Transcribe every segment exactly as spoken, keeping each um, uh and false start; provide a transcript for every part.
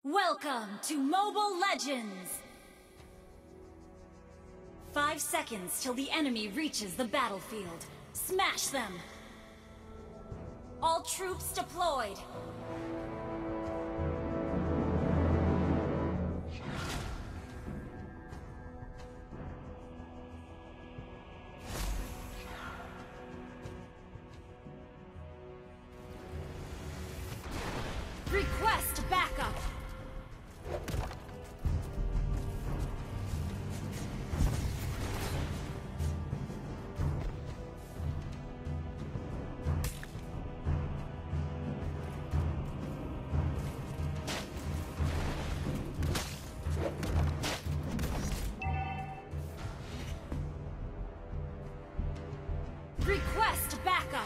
Welcome to Mobile Legends! Five seconds till the enemy reaches the battlefield. Smash them! All troops deployed! Request backup! Request backup!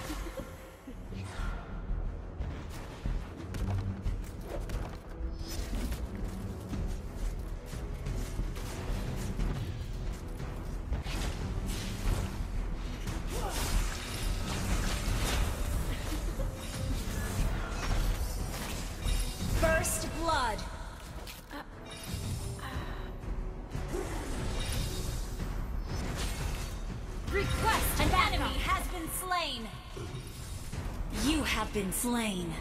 First blood! Request An backup. Enemy has been slain! You have been slain.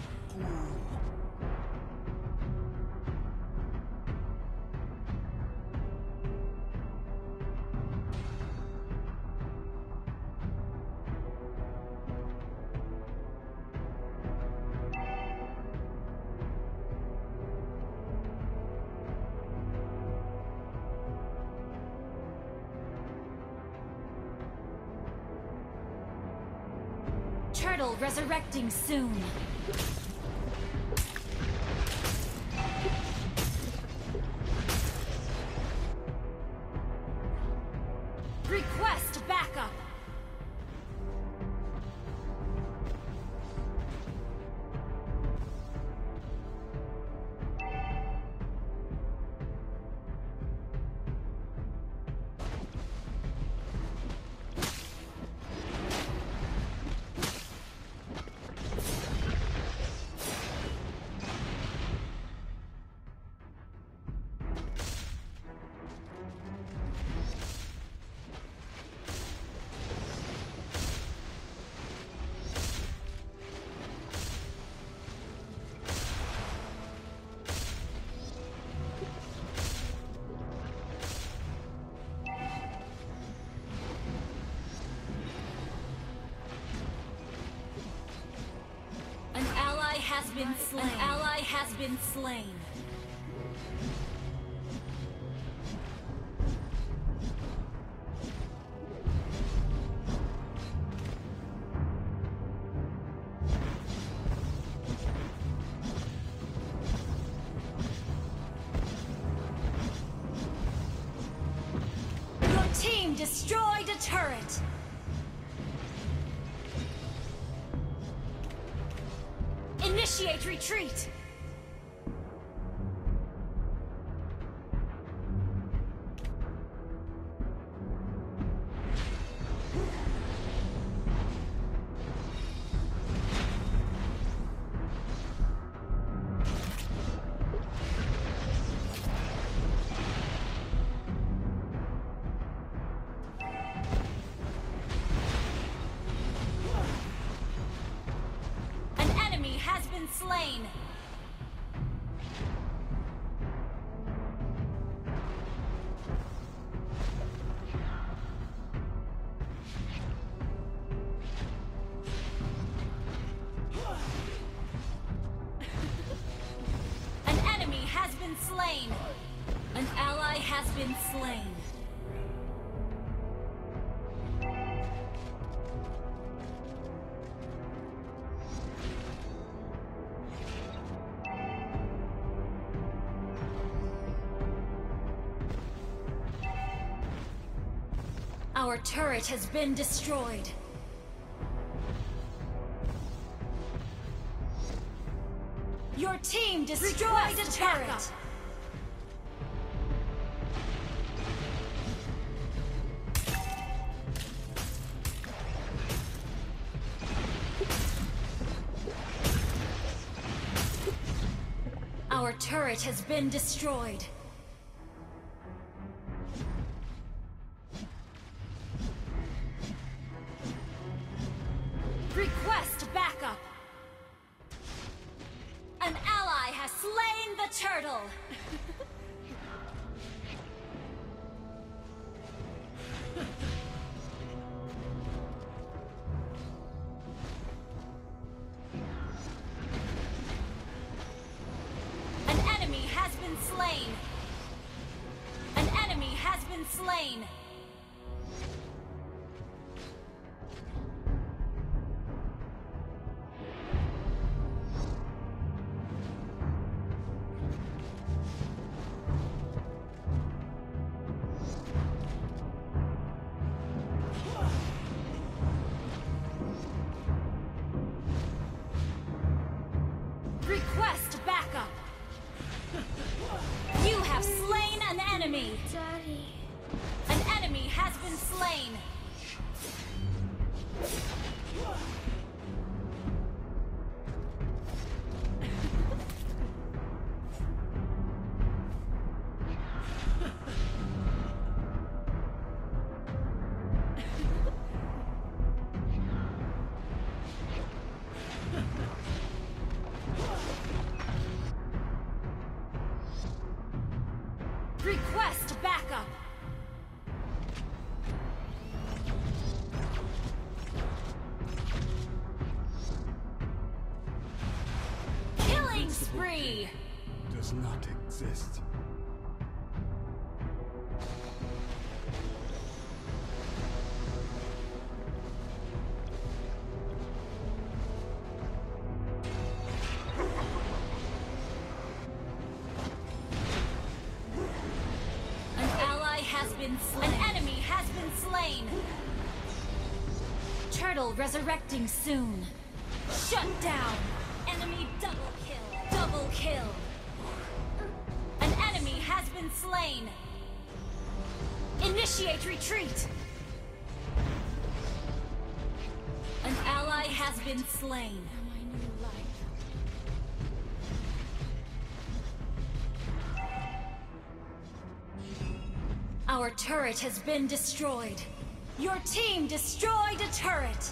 Turtle resurrecting soon. Request backup. Has been slain. An ally has been slain. Your team destroyed a turret. Initiate retreat! Slain. An enemy has been slain. An ally has been slain. Our turret has been destroyed. Your team destroyed a turret. Our Our turret has been destroyed. Request backup! An ally has slain the turtle! An enemy has been slain! An enemy has been slain! Request backup! You have slain an enemy! Daddy. An enemy has been slain! Request backup! Killing spree! Does not exist. An ally has been slain. An enemy has been slain. Turtle resurrecting soon. Shut down. Enemy double kill. Double kill. An enemy has been slain. Initiate retreat. An ally has been slain. My new life. Our turret has been destroyed. Your team destroyed a turret.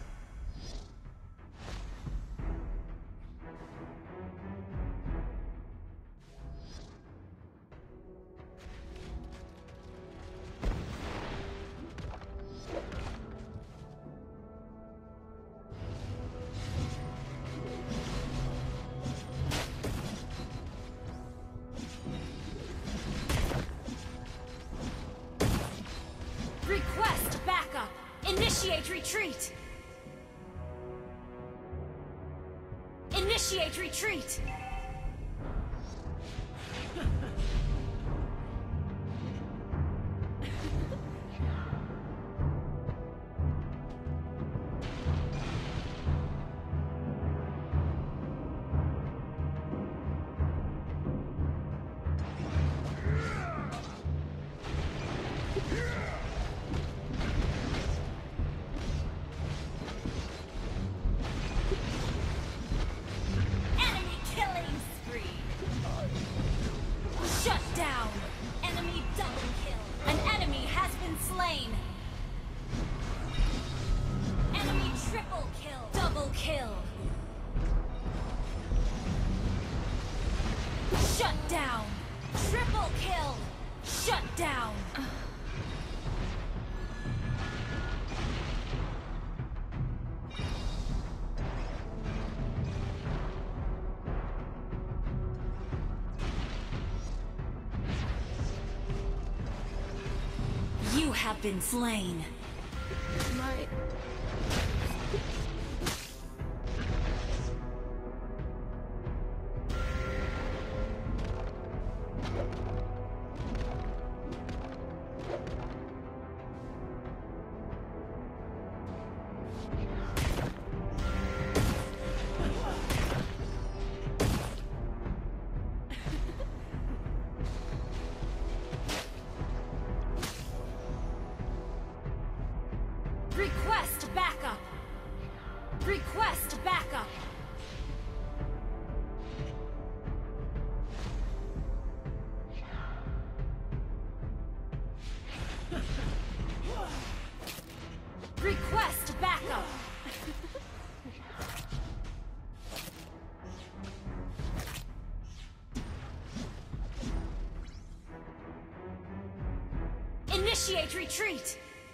Request backup! Initiate retreat! Initiate retreat! Enemy killing spree! Shut down! Enemy double kill! An enemy has been slain! Enemy triple kill! Double kill! Shut down! Triple kill! Shut down! You have been slain. My... Request backup! Request backup! Request backup! Initiate retreat!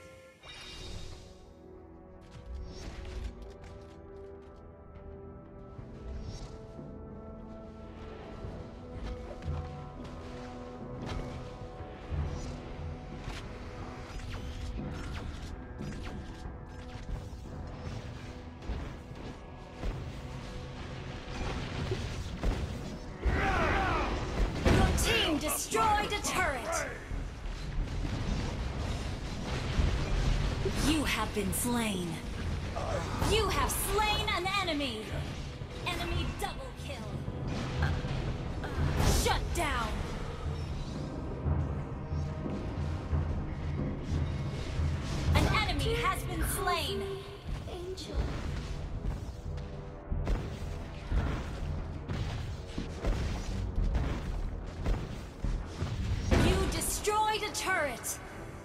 Destroyed a turret! You have been slain. You have slain an enemy! Enemy double kill! Shut down! An enemy has been slain! Angel. Destroyed a turret!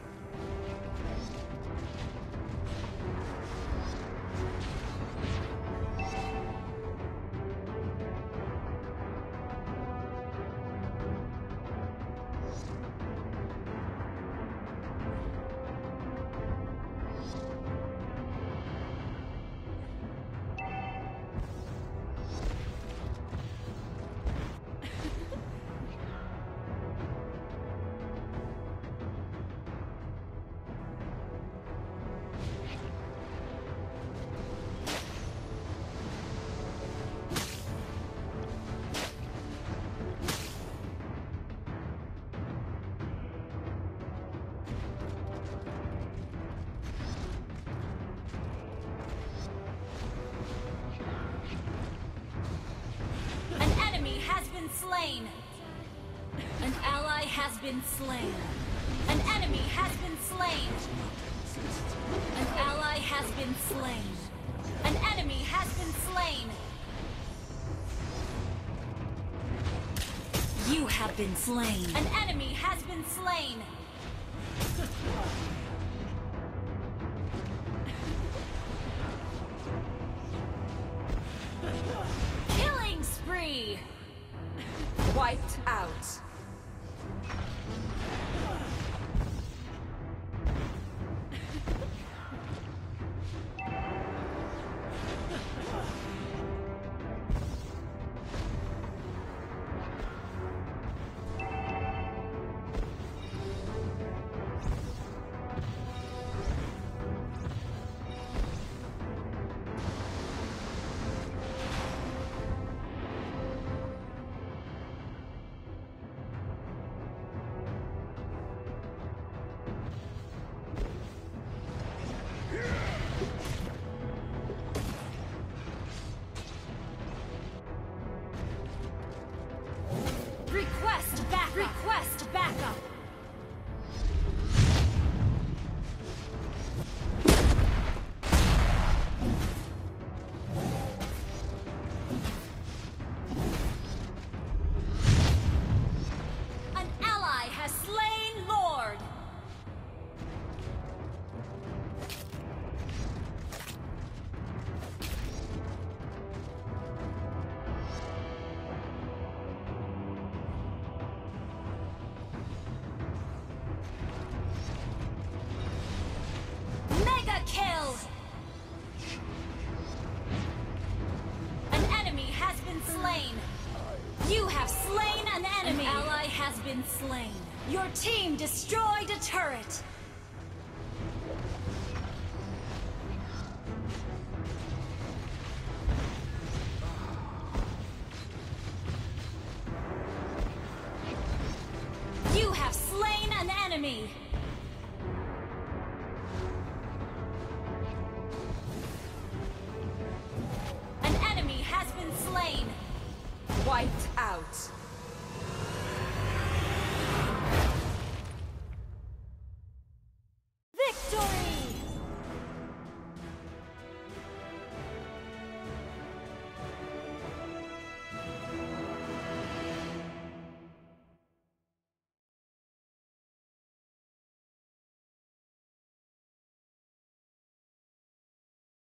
Slain. An ally has been slain. An enemy has been slain. An ally has been slain. An enemy has been slain. You have been slain. An enemy has been slain. Killing spree. Wiped out. Request back. Request backup. An ally has slain Lord. Kill! An enemy has been slain. You have slain an enemy. An ally has been slain. Your team destroyed a turret. You have slain an enemy. Wiped out.